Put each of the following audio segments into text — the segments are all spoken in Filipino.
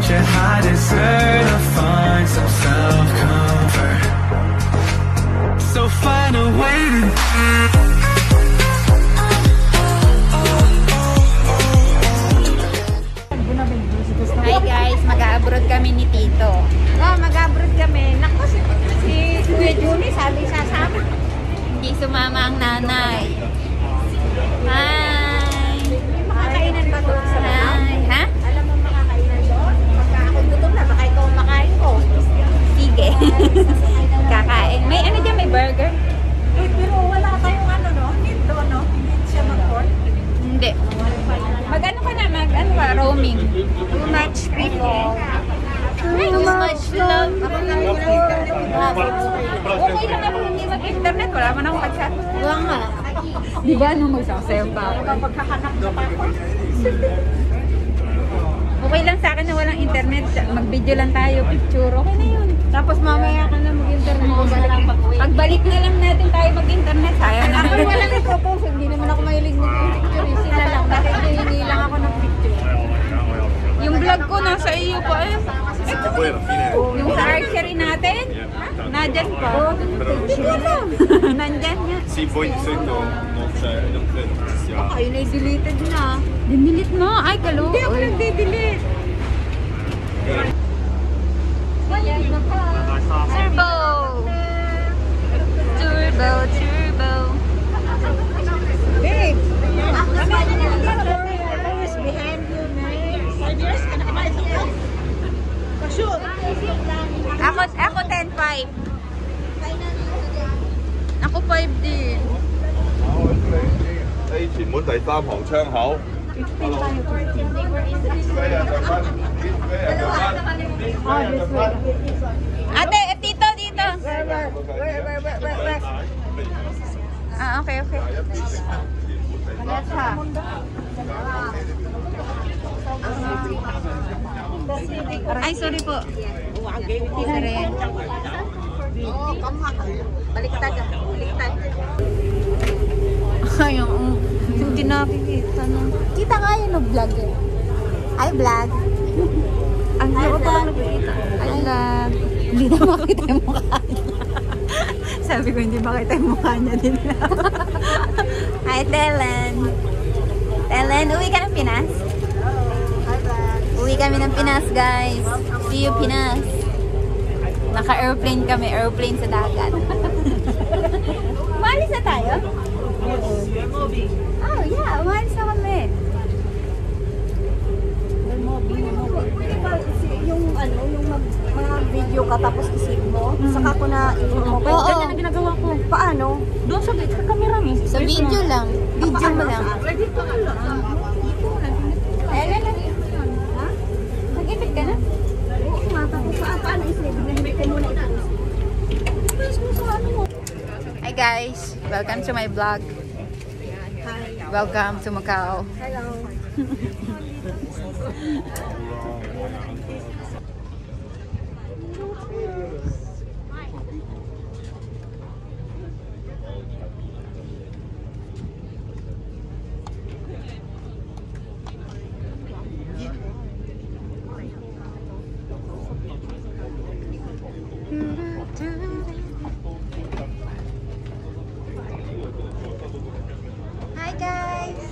your high desert to find some self-comfort. So find a way to Hi guys, mag-abroad kami ni Tito. Oh, mag-abroad kami. Naku, si Kuya Juni, sabi sasama. Hindi sumama ang nanay. Hi! May makakainan ba doon sa loob? Hi! Ha? Alam mo makakainan doon? Pagka ako gutom na, baka ikaw makain ko. Sige. Kakain. May ano dyan? May burger? Eh, pero wala tayong ano, no? Hindi doon, no? Hindi siya mag-court. Hindi. Mag-ano ka na? Mag-ano ka? Roaming. Too much people. Too much love. Okay lang ako hindi mag-internet. Wala man akong mag-chat. Wala nga. Di ba nung magsasayaw pa ako? Pagkakanak na pa ako. Okay lang sa akin na walang internet. Mag-video lang tayo, picture. Okay na yun. Tapos mamaya ka na mag-internet. Pagbalik na lang natin tayo mag-internet. Sayang na. Ako walang ipropose. Hindi naman ako mahilig mag-picture. Sila lang. Nakikihingi lang ako ng picture. Yung vlog ko nasa iyo pa eh. Yung sa archery natin, nandyan pa. Nandyan niya. Ayun ay deleted na. Dinilit mo. Ay, kalo. Hindi ako nagde-delete. Turbo! Turbo, turbo. Babe, always behind you, man. 5 years ka nakabalik ka. Pa-shoot. Ako 10-5. Ako 5 din. 喺前門第三行窗口。 Ate, tito, dito. Ah, okay, okay. Ay, sorry po. Sorry. Baliktad. Baliktad. Ay, hindi nakikita na. Kita nga yun ng vlog eh. Ay, vlog. Ang hirap pa nakikita. Ay, love. Hindi na makita yung mukha niya. Sabi ko, hindi makita yung mukha niya din. Hi, Telen. Telen, uwi ka ng Pinas? Uwi kami ng Pinas, guys. See you, Pinas. Naka-airplane kami. Airplane sa dagat. Umalis na tayo? Oh, yeah. Umalis na kami. Yung ano, yung mag-video ka tapos isip mo, saka ko na i-mo. Oo. Ganyan ang ginagawa ko. Paano? Doon sa camera mo. Sa video lang. Video mo lang. Dito na lang. Ellen, ha? Nag-ibig ka na? Oo nga, tapos paano isip? May ko muna ito. Tapos mo sa ano mo. Hi guys, welcome to my vlog. Hi. Welcome to Macau. Hello. Hi guys.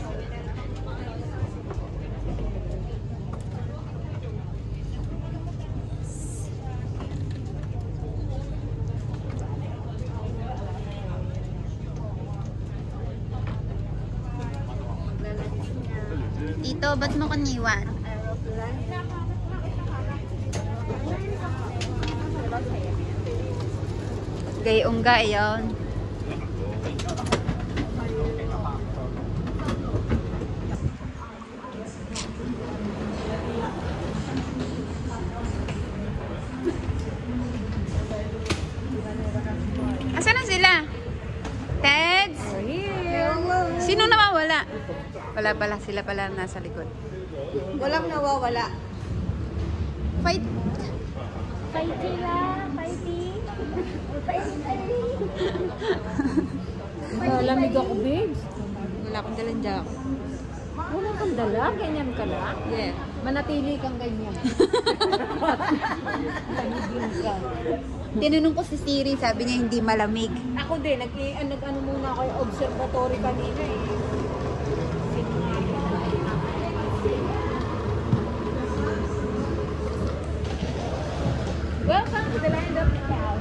Tito, ba't mo kaniwan? Gayong gayon. Asan na sila? Teds? Sino nawawala? Wala pala, sila pala nasa likod. Walang nawawala. Fight! Fighty lang, fighty. Lamig ako, babes. Wala akong dalang jacket. Wala kang dala? Ganyan ka na? Yeah. Manatili kang ganyan. Tanigin ka. Tinanong ko si Siri, sabi niya hindi malamig. Ako din, nag-ano muna ako yung observatory kanina eh. Welcome to the land of the cow.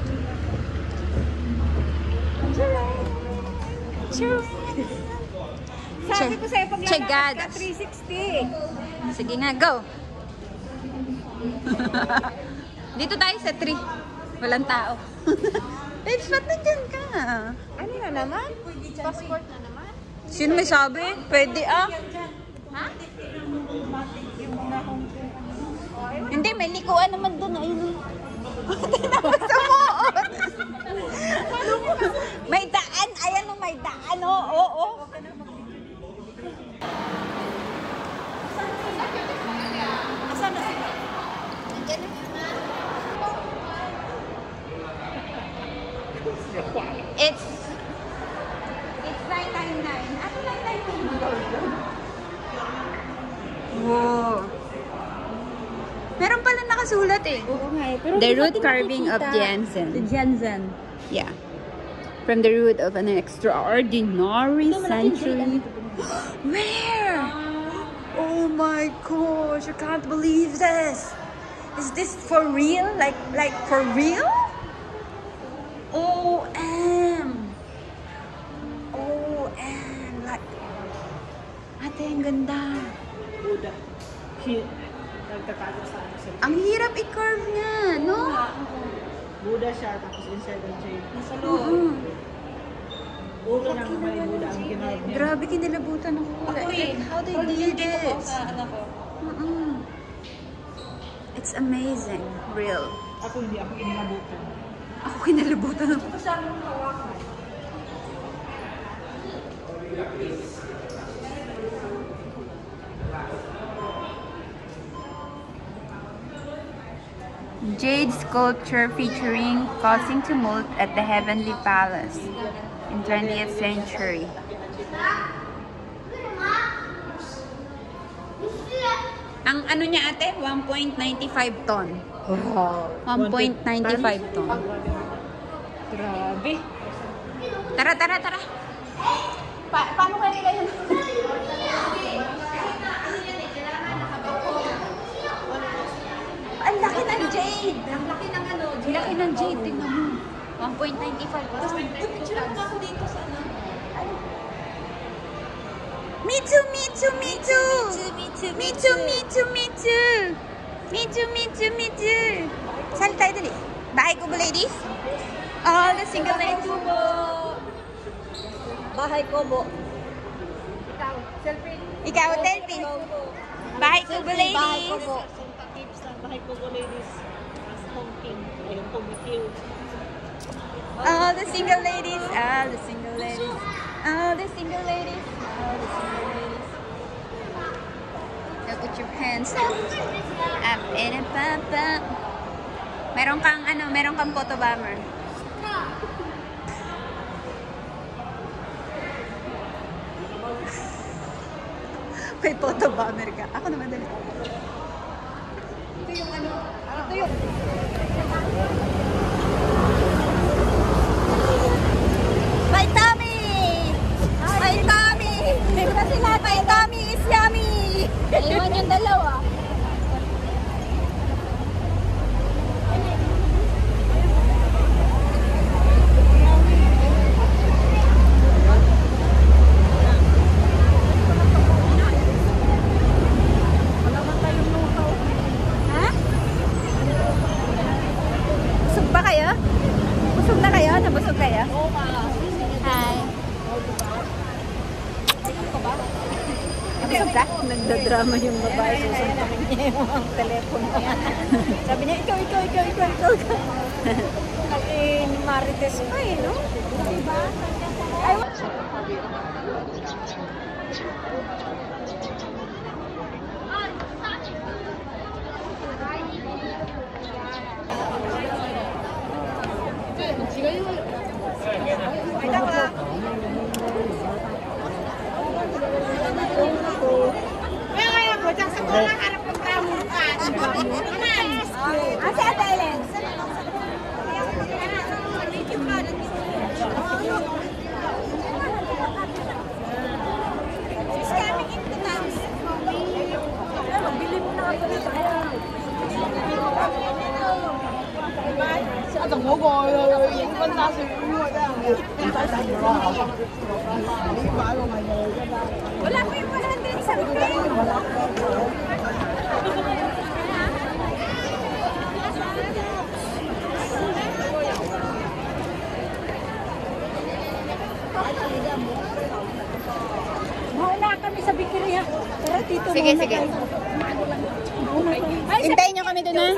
Sabi ko sa'yo, pag lalakad ka, Chegadas. 360. Sige nga, go! Dito tayo sa tree. Walang tao. Babes, ba't nandyan ka? Ano na naman? Passport na naman? Sino may sabi? Pwede ah. Ha? Hindi, may likuan naman doon. Ayun. Tinawag sa moon. May daan. Ayan o, may daan. Oo. Asan na sila? It's 999. Ano 999? Wow. Meron pala nakasulat eh. Oo nga eh. Pero The hindi root natin carving of nakikita. Jansen. The Jansen. Yeah. From the root of an extraordinary century. Where? Oh my gosh, I can't believe this. Is this for real? Like for real? OM. Like, ate, ang ganda. Buddha. Nagtatago sa ano siya. Ang hirap i-carve niya, no? Buddha siya, tapos inside ang chain. Nasa Oo. Ulo ng may Buddha ang ginawag niya. Grabe, kinilabutan ako. Like, how they did it. It's amazing. Real. Ako hindi ako inilabutan. Ako kinalabutan ako. Jade sculpture featuring causing tumult at the Heavenly Palace in 20th century. Ang ano niya ate? 1.95 ton. Wow. 1.95 ton. Grabe. Tara. Paano kaya nila yun? Ang laki ng jade! Ang laki ng ano? Ang laki ng jade, tingnan mo. 1.95. Tapos, picture ako dito sa ano. Me too! Sali tayo dali. Bahay ko ba, ladies? All the single ladies. Bahay ko mo. Ikaw, selfie. Bahay ko ba, ladies? Bahay ko mo, ladies. As home king. Ayun po, cute. All the single ladies. Now put your hands up in a papa. Meron kang photo bomber. May photo bomber ka. Ako naman dali. Ito yung ano. Ito yung... My tummy! My tummy! My tummy is yummy! Ayun yung dalawa. Ha? Busog ba kayo? Busog na kayo? Nabusog kayo? Hi. Nabusog ka? Nagdadrama yung babae. Susuntakin niya yung telepono niya. Sabi niya, ikaw. Ay, ni Marites pa eh, no? Diba? Ay, Ito ka. Wala ko yung 100 something. Wala kami sa bikini ha. Tara dito. Sige, sige. Hintayin nyo kami doon ha.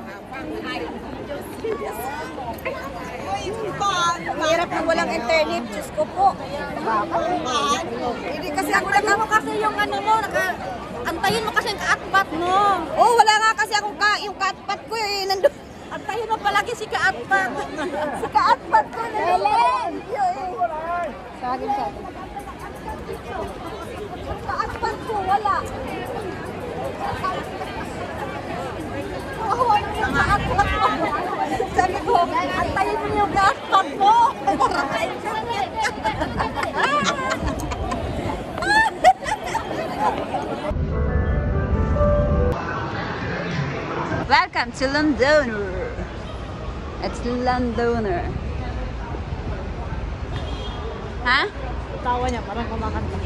Mahirap na walang internet. Diyos ko po. Hindi kasi ako mo kasi yung ano mo. Antayin mo kasi yung kaatpat mo. Oh, wala nga kasi ako yung kaatpat ko eh. Nandun. Antayin mo palagi si kaatpat. Si kaatpat ko. Helen! Sa akin. Kaatpat ko, wala. Oh, ano yung kaatpat mo? Sabi ko, antayin mo yung kaatpat mo. Welcome to Londoner. It's Londoner. Ha? Tawa niya, parang kumakanta.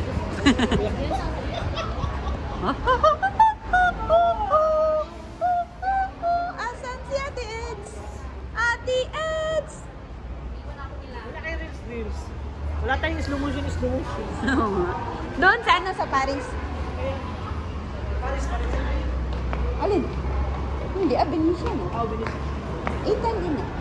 Asan si Ate Eds? Ate Eds! Wala kayo reels. Wala tayong slow motion. Doon sana sa Paris. Alin? Hindi, Benicia na. Oh, bilis. Itan din na.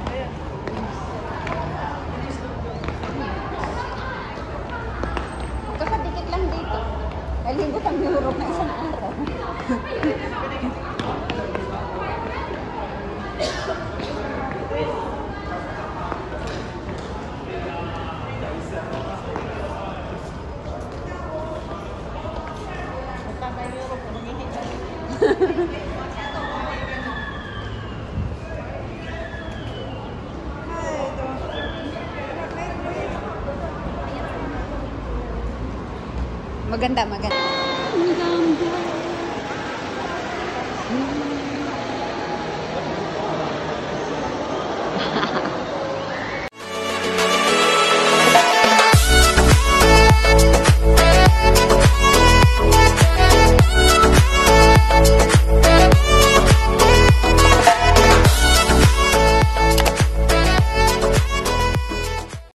Kakadikit lang dito. Kalibot ang Europe na isang araw. Maganda.